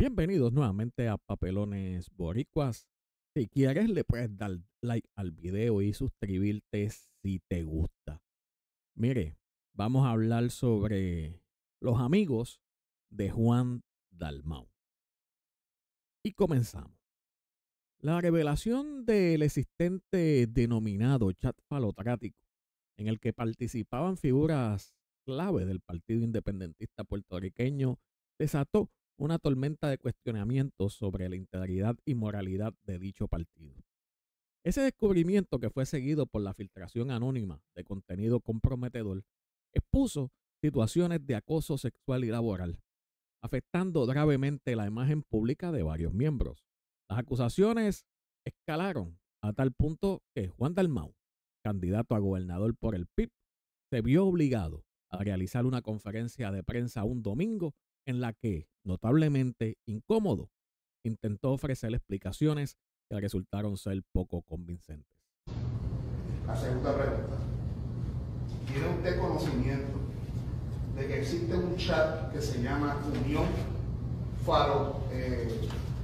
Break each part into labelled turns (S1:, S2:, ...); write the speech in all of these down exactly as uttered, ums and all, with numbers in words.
S1: Bienvenidos nuevamente a Papelones Boricuas. Si quieres le puedes dar like al video y suscribirte si te gusta. Mire, vamos a hablar sobre los amigos de Juan Dalmau. Y comenzamos. La revelación del existente denominado chat falocrático, en el que participaban figuras clave del Partido Independentista puertorriqueño, desató una tormenta de cuestionamientos sobre la integridad y moralidad de dicho partido. Ese descubrimiento, que fue seguido por la filtración anónima de contenido comprometedor, expuso situaciones de acoso sexual y laboral, afectando gravemente la imagen pública de varios miembros. Las acusaciones escalaron a tal punto que Juan Dalmau, candidato a gobernador por el P I B, se vio obligado a realizar una conferencia de prensa un domingo en la que, notablemente incómodo, intentó ofrecer explicaciones que resultaron ser poco convincentes.
S2: La segunda pregunta. ¿Tiene usted conocimiento de que existe un chat que se llama Unión Falo, eh,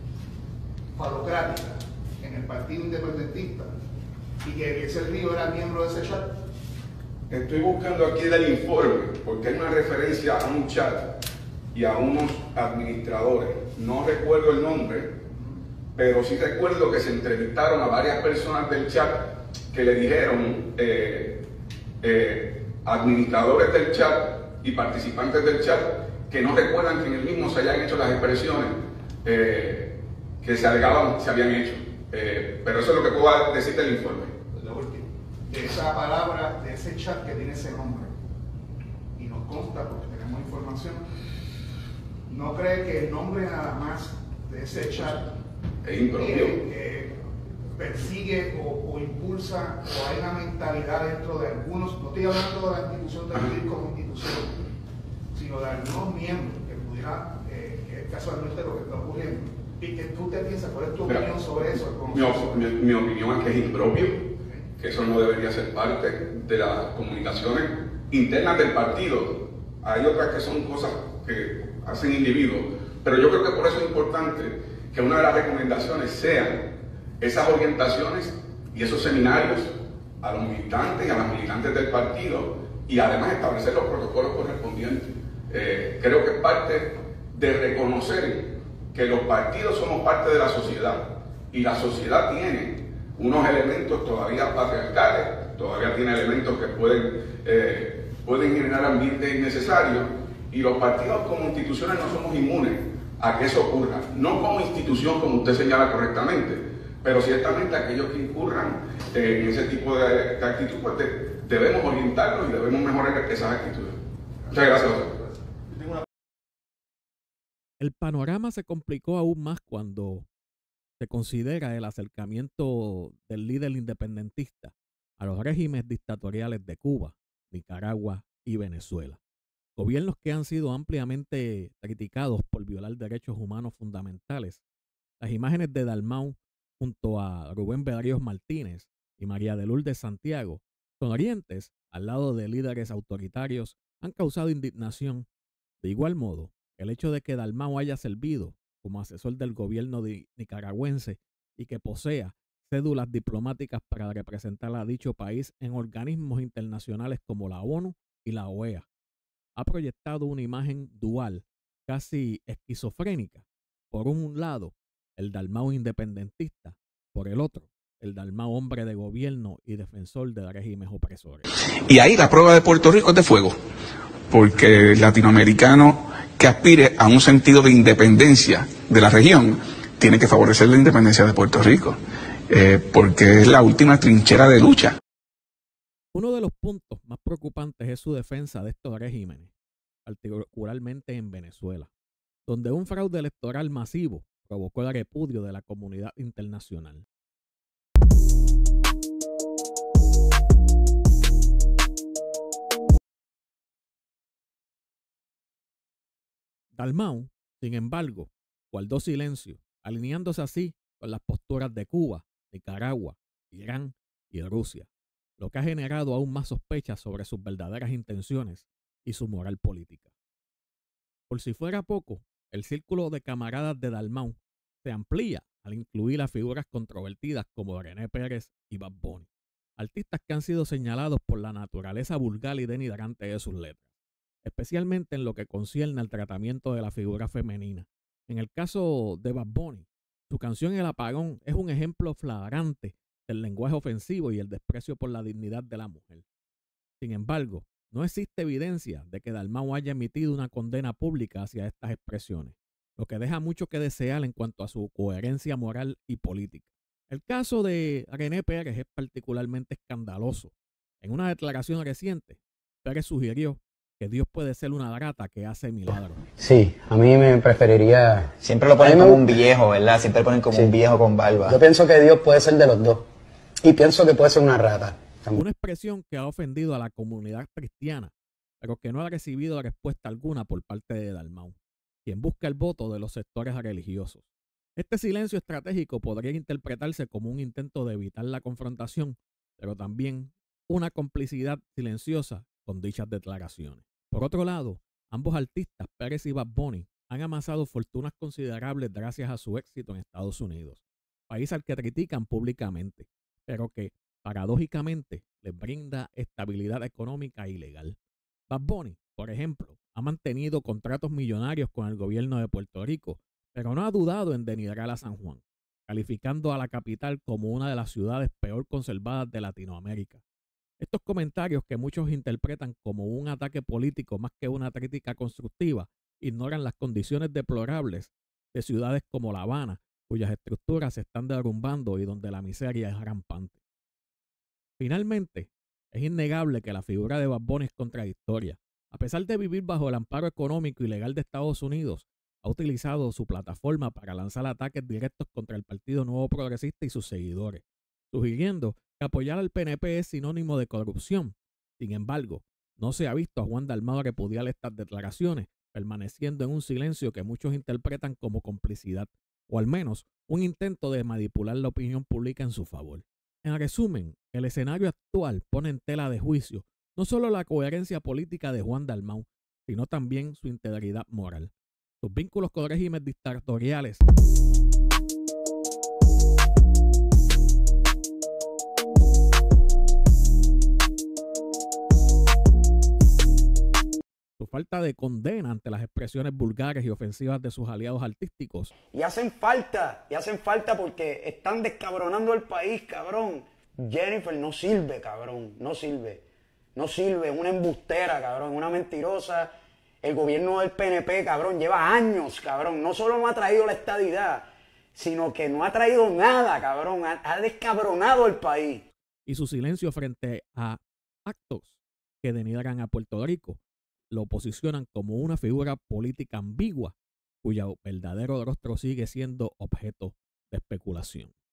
S2: Falocrática en el Partido Independentista y que Eliezer Ríos era miembro de ese chat?
S3: Estoy buscando aquí del informe porque hay una referencia a un chat y a unos administradores. No recuerdo el nombre, pero sí recuerdo que se entrevistaron a varias personas del chat que le dijeron, eh, eh, administradores del chat y participantes del chat, que no recuerdan que en el mismo se hayan hecho las expresiones eh, que se alegaban se habían hecho. Eh, pero eso es lo que puedo decir del informe.
S2: La última. De esa palabra, de ese chat que tiene ese nombre, y nos consta porque tenemos información, ¿no cree que el nombre nada más de ese chat
S3: es impropio?
S2: Eh, eh, persigue o, o impulsa, o hay una mentalidad dentro de algunos, no estoy hablando de la institución de vivir como institución, sino de algunos miembros que pudiera, eh, que es casualmente lo que está ocurriendo? ¿Y que tú te piensas? ¿Cuál es tu
S3: Mira,
S2: opinión sobre eso?
S3: Mi, mi, mi opinión es que es impropio, que eso no debería ser parte de las comunicaciones internas del partido. Hay otras que son cosas que hacen individuos, pero yo creo que por eso es importante que una de las recomendaciones sean esas orientaciones y esos seminarios a los militantes y a las militantes del partido, y además establecer los protocolos correspondientes. Eh, creo que es parte de reconocer que los partidos somos parte de la sociedad, y la sociedad tiene unos elementos todavía patriarcales, todavía tiene elementos que pueden, eh, pueden generar ambientes innecesarios, y los partidos como instituciones no somos inmunes a que eso ocurra, no como institución como usted señala correctamente, pero ciertamente aquellos que incurran eh, en ese tipo de, de actitud, pues de, debemos orientarlos y debemos mejorar esas actitudes. Muchas gracias.
S1: El panorama se complicó aún más cuando se considera el acercamiento del líder independentista a los regímenes dictatoriales de Cuba, Nicaragua y Venezuela. Gobiernos que han sido ampliamente criticados por violar derechos humanos fundamentales. Las imágenes de Dalmau junto a Rubén Berríos Martínez y María de Lourdes Santiago, sonrientes al lado de líderes autoritarios, han causado indignación. De igual modo, el hecho de que Dalmau haya servido como asesor del gobierno de nicaragüense y que posea cédulas diplomáticas para representar a dicho país en organismos internacionales como la ONU y la O E A, ha proyectado una imagen dual, casi esquizofrénica. Por un lado, el Dalmau independentista; por el otro, el Dalmau hombre de gobierno y defensor de regímenes opresores.
S4: Y ahí la prueba de Puerto Rico es de fuego, porque el latinoamericano que aspire a un sentido de independencia de la región tiene que favorecer la independencia de Puerto Rico, eh, porque es la última trinchera de lucha.
S1: Uno de los puntos más preocupantes es su defensa de estos regímenes, particularmente en Venezuela, donde un fraude electoral masivo provocó el repudio de la comunidad internacional. Dalmau, sin embargo, guardó silencio, alineándose así con las posturas de Cuba, Nicaragua, Irán y Rusia, lo que ha generado aún más sospechas sobre sus verdaderas intenciones y su moral política. Por si fuera poco, el círculo de camaradas de Dalmau se amplía al incluir a figuras controvertidas como René Pérez y Bad Bunny, artistas que han sido señalados por la naturaleza vulgar y denigrante de sus letras, especialmente en lo que concierne al tratamiento de la figura femenina. En el caso de Bad Bunny, su canción El Apagón es un ejemplo flagrante del lenguaje ofensivo y el desprecio por la dignidad de la mujer. Sin embargo, no existe evidencia de que Dalmau haya emitido una condena pública hacia estas expresiones, lo que deja mucho que desear en cuanto a su coherencia moral y política. El caso de René Pérez es particularmente escandaloso. En una declaración reciente, Pérez sugirió que Dios puede ser una rata que hace milagros.
S5: Sí, a mí me preferiría...
S6: Siempre lo ponen
S5: me...
S6: como un viejo, ¿verdad? Siempre lo ponen como sí. un viejo con barba.
S5: Yo pienso que Dios puede ser de los dos. Y pienso que puede ser una rata.
S1: Una expresión que ha ofendido a la comunidad cristiana, pero que no ha recibido respuesta alguna por parte de Dalmau, quien busca el voto de los sectores religiosos. Este silencio estratégico podría interpretarse como un intento de evitar la confrontación, pero también una complicidad silenciosa con dichas declaraciones. Por otro lado, ambos artistas, Pérez y Bad Bunny, han amasado fortunas considerables gracias a su éxito en Estados Unidos, país al que critican públicamente, pero que, paradójicamente, les brinda estabilidad económica y legal. Bad Bunny, por ejemplo, ha mantenido contratos millonarios con el gobierno de Puerto Rico, pero no ha dudado en denigrar a San Juan, calificando a la capital como una de las ciudades peor conservadas de Latinoamérica. Estos comentarios, que muchos interpretan como un ataque político más que una crítica constructiva, ignoran las condiciones deplorables de ciudades como La Habana, cuyas estructuras se están derrumbando y donde la miseria es rampante. Finalmente, es innegable que la figura de Bad Bunny es contradictoria. A pesar de vivir bajo el amparo económico y legal de Estados Unidos, ha utilizado su plataforma para lanzar ataques directos contra el Partido Nuevo Progresista y sus seguidores, sugiriendo que apoyar al P N P es sinónimo de corrupción. Sin embargo, no se ha visto a Juan Dalmau repudiar estas declaraciones, permaneciendo en un silencio que muchos interpretan como complicidad, o al menos un intento de manipular la opinión pública en su favor. En resumen, el escenario actual pone en tela de juicio no solo la coherencia política de Juan Dalmau, sino también su integridad moral, sus vínculos con regímenes dictatoriales. Su falta de condena ante las expresiones vulgares y ofensivas de sus aliados artísticos.
S7: Y hacen falta, y hacen falta porque están descabronando el país, cabrón. Jennifer no sirve, cabrón, no sirve. No sirve, una embustera, cabrón, una mentirosa. El gobierno del P N P, cabrón, lleva años, cabrón. No solo no ha traído la estadidad, sino que no ha traído nada, cabrón. Ha, ha descabronado el país.
S1: Y su silencio frente a actos que denigran a Puerto Rico lo posicionan como una figura política ambigua, cuyo verdadero rostro sigue siendo objeto de especulación.